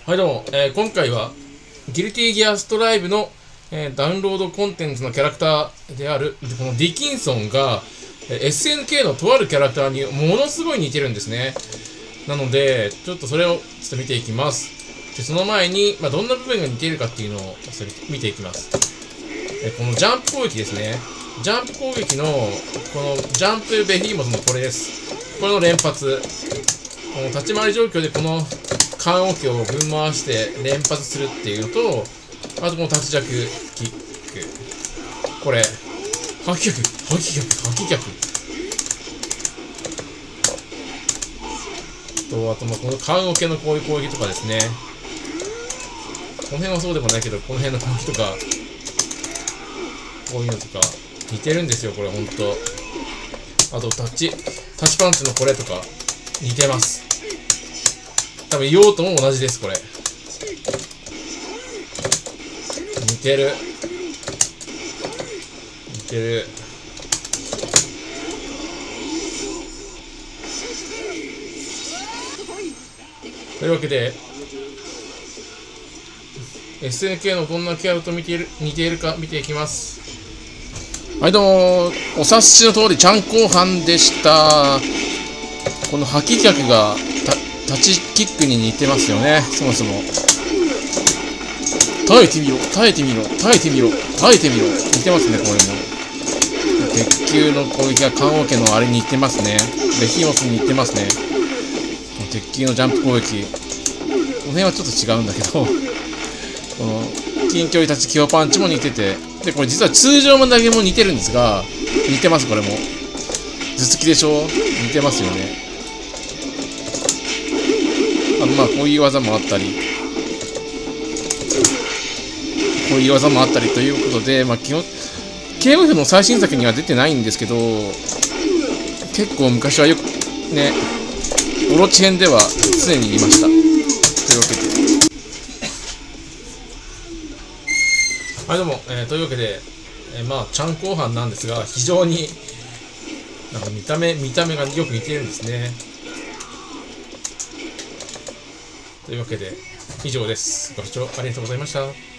はいどうも、今回はギルティギアストライブの、ダウンロードコンテンツのキャラクターであるこのディキンソンが、SNK のとあるキャラクターにものすごい似てるんですね。なのでちょっとそれをちょっと見ていきます。でその前に、どんな部分が似ているかっていうのを見ていきます。このジャンプ攻撃ですね。ジャンプ攻撃のこのジャンプベヒーモスのこれです。これの連発、この立ち回り状況でこの缶桶をぶん回して連発するっていうのと、あとこの立ち弱キック、これ吐き逆と、あとこの缶桶のこういう攻撃とかですね。この辺はそうでもないけど、この辺の攻撃とかこういうのとか似てるんですよ、これほんと。あとタッチパンチのこれとか似てます。多分用途も同じです。これ似てるというわけで SNK のどんなキャラと似ているか見ていきます。はいどうも、お察しの通りちゃん後半でした。この吐き逆が立ちキックに似てますよね。そもそも耐えてみろ似てますね。これも鉄球の攻撃が棺桶のあれに似てますね。ベヒモスに似てますね。鉄球のジャンプ攻撃、この辺はちょっと違うんだけどこの近距離立ちキヨパンチも似てて、でこれ実は通常の投げも似てるんですが、似てます。これも頭突きでしょ、似てますよね。こういう技もあったり、こういう技もあったりということで、基本 KOF の最新作には出てないんですけど、結構昔はよくね、オロチ編では常にいました。というわけで、はいどうも、というわけで、ちゃん後半なんですが、非常になんか見た目がよく似ているんですね。というわけで以上です。ご視聴ありがとうございました。